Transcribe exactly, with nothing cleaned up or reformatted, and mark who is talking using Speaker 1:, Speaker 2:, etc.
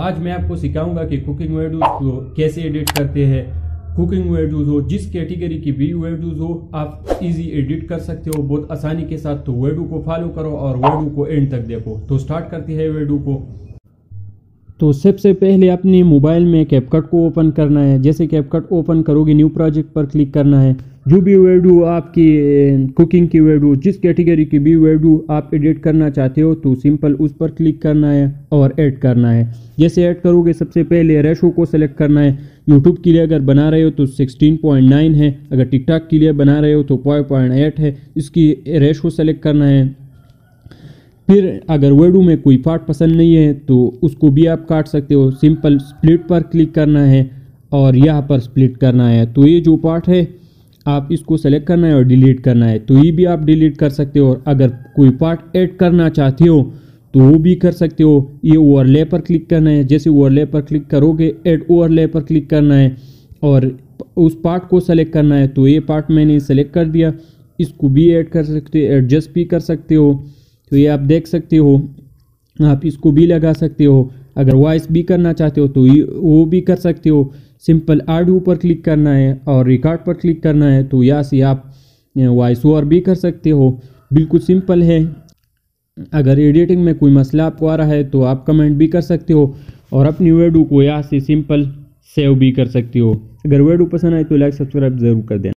Speaker 1: आज मैं आपको सिखाऊंगा कि कुकिंग वीडियोस को कैसे एडिट करते हैं। कुकिंग वीडियोस हो, जिस कैटेगरी की भी वीडियोस हो, आप इजी एडिट कर सकते हो बहुत आसानी के साथ। तो वीडियो को फॉलो करो और वीडियो को एंड तक देखो। तो स्टार्ट करते हैं वीडियो को। तो सबसे पहले अपने मोबाइल में कैपकट को ओपन करना है। जैसे कैपकट ओपन करोगे न्यू प्रोजेक्ट पर क्लिक करना है। जो भी वीडियो आपकी कुकिंग की वीडियो, जिस कैटेगरी की भी वीडियो आप एडिट करना चाहते हो तो सिंपल उस पर क्लिक करना है और ऐड करना है। जैसे ऐड करोगे सबसे पहले रेशो को सेलेक्ट करना है। यूट्यूब के लिए अगर बना रहे हो तो सिक्सटीन पॉइंट नाइन है, अगर टिकटॉक के लिए बना रहे हो तो फाइव पॉइंट एट है। इसकी रेशो सेलेक्ट करना है। फिर अगर वीडियो में कोई पार्ट पसंद नहीं है तो उसको भी आप काट सकते हो। सिंपल स्प्लिट पर क्लिक करना है और यहाँ पर स्प्लिट करना है। तो ये जो पार्ट है आप इसको सेलेक्ट करना है और डिलीट करना है। तो ये भी आप डिलीट कर सकते हो। और अगर कोई पार्ट ऐड करना चाहते हो तो वो भी कर सकते हो। ये ओवरले पर क्लिक करना है। जैसे ओवरले पर क्लिक करोगे ऐड ओवरले पर क्लिक करना है और उस पार्ट को सेलेक्ट करना है। तो ये पार्ट मैंने सेलेक्ट कर दिया। इसको भी ऐड कर सकते हो, एडजस्ट भी कर सकते हो। तो ये आप देख सकते हो, आप इसको भी लगा सकते हो। अगर वॉइस भी करना चाहते हो तो ये वो भी कर सकते हो। सिंपल ऑडियो पर क्लिक करना है और रिकॉर्ड पर क्लिक करना है। तो यहाँ से आप वॉइस ओवर भी कर सकते हो। बिल्कुल सिंपल है। अगर एडिटिंग में कोई मसला आपको आ रहा है तो आप कमेंट भी कर सकते हो और अपनी वीडियो को यहाँ से सिंपल सेव भी कर सकते हो। अगर वीडियो पसंद आए तो लाइक सब्सक्राइब जरूर कर देना।